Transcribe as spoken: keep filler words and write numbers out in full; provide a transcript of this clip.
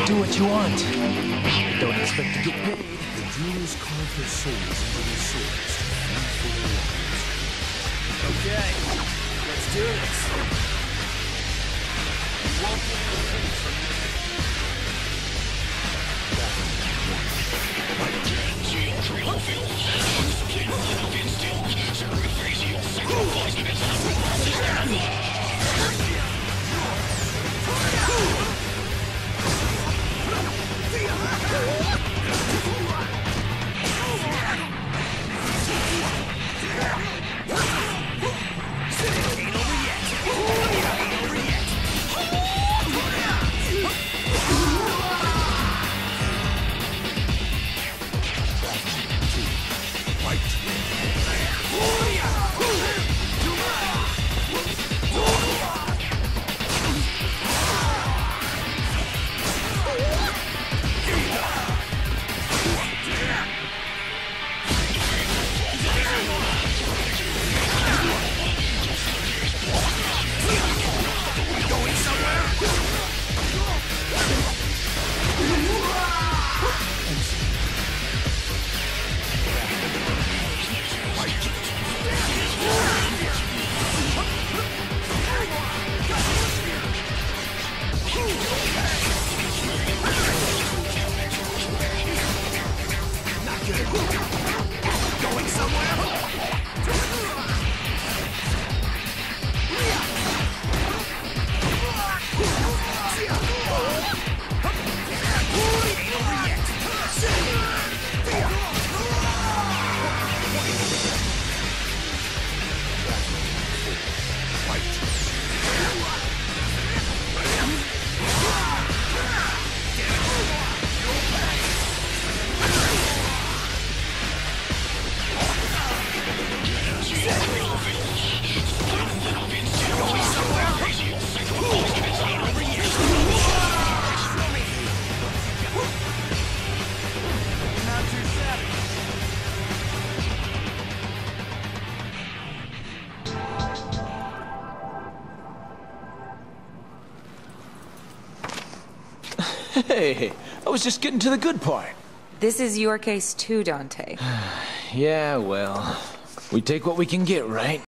Do what you want. Don't expect to get paid. The jewels carve their souls into their swords to fight for their lives. Okay, let's do this. You won't get anything from me. Hey, I was just getting to the good part. This is your case too, Dante. Yeah, well, we take what we can get, right?